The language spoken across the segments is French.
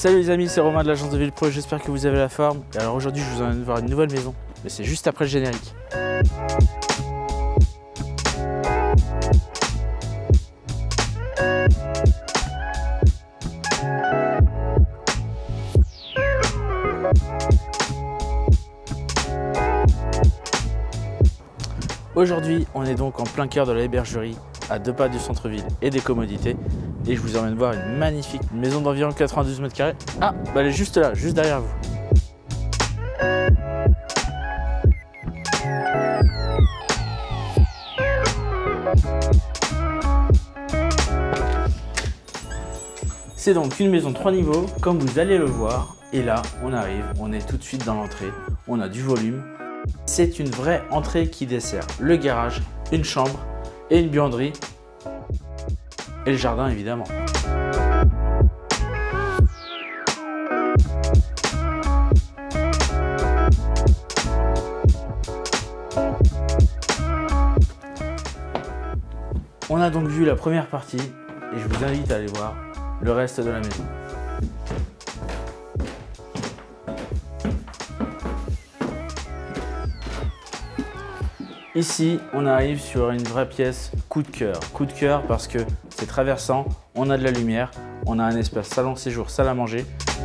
Salut les amis, c'est Romain de l'agence de Ville Pro, j'espère que vous avez la forme. Et alors aujourd'hui je vous emmène voir une nouvelle maison, mais c'est juste après le générique. Aujourd'hui, on est donc en plein cœur de la Hébergerie, à 2 pas du centre-ville et des commodités. Et je vous emmène voir une magnifique maison d'environ 92 mètres carrés. Ah, bah elle est juste là, juste derrière vous. C'est donc une maison 3 niveaux, comme vous allez le voir. Et là, on arrive, on est tout de suite dans l'entrée, on a du volume. C'est une vraie entrée qui dessert le garage, une chambre et une buanderie. Et le jardin évidemment. On a donc vu la première partie et je vous invite à aller voir le reste de la maison. Ici, on arrive sur une vraie pièce coup de cœur. Coup de cœur parce que c'est traversant, on a de la lumière, on a un espace salon séjour, salle à manger.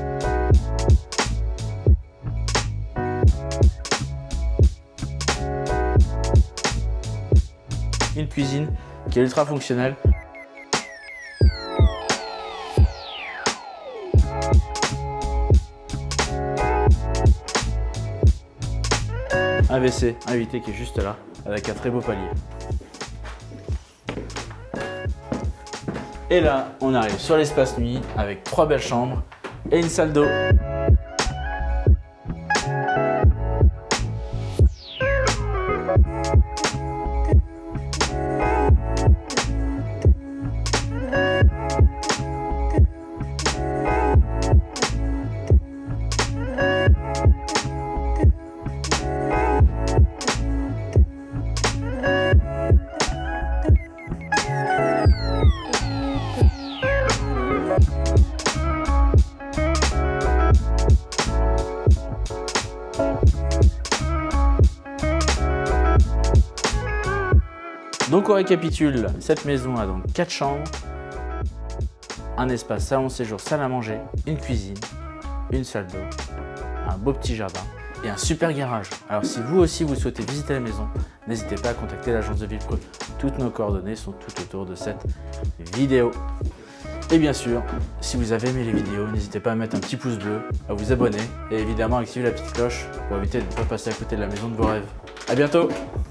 Une cuisine qui est ultra fonctionnelle. Un WC invité qui est juste là, avec un très beau palier. Et là, on arrive sur l'espace nuit avec 3 belles chambres et une salle d'eau. Donc on récapitule, cette maison a donc 4 chambres, un espace salon séjour, salle à manger, une cuisine, une salle d'eau, un beau petit jardin et un super garage. Alors si vous aussi vous souhaitez visiter la maison, n'hésitez pas à contacter l'agence de Ville Pro. Toutes nos coordonnées sont tout autour de cette vidéo. Et bien sûr, si vous avez aimé les vidéos, n'hésitez pas à mettre un petit pouce bleu, à vous abonner et évidemment à activer la petite cloche pour éviter de ne pas passer à côté de la maison de vos rêves. A bientôt!